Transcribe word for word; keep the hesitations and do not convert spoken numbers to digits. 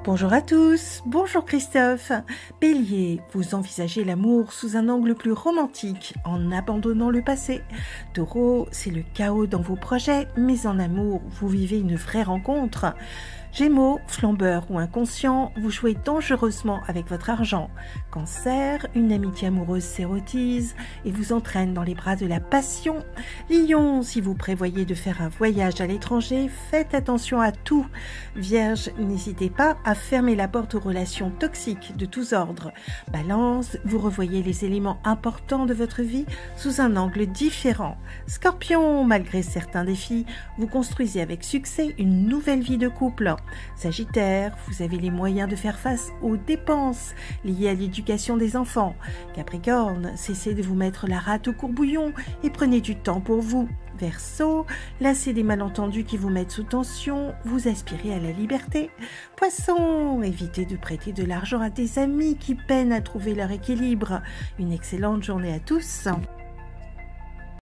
Bonjour à tous, bonjour Christophe. Bélier, vous envisagez l'amour sous un angle plus romantique en abandonnant le passé. Taureau, c'est le chaos dans vos projets, mais en amour, vous vivez une vraie rencontre. Gémeaux, flambeur ou inconscient, vous jouez dangereusement avec votre argent. Cancer, une amitié amoureuse s'érotise et vous entraîne dans les bras de la passion. Lion, si vous prévoyez de faire un voyage à l'étranger, faites attention à tout. Vierge, n'hésitez pas à fermer la porte aux relations toxiques de tous ordres. Balance, vous revoyez les éléments importants de votre vie sous un angle différent. Scorpion, malgré certains défis, vous construisez avec succès une nouvelle vie de couple. Sagittaire, vous avez les moyens de faire face aux dépenses liées à l'éducation des enfants. Capricorne, cessez de vous mettre la rate au courbouillon et prenez du temps pour vous. Verseau, lassez des malentendus qui vous mettent sous tension, vous aspirez à la liberté. Poisson, évitez de prêter de l'argent à des amis qui peinent à trouver leur équilibre. Une excellente journée à tous.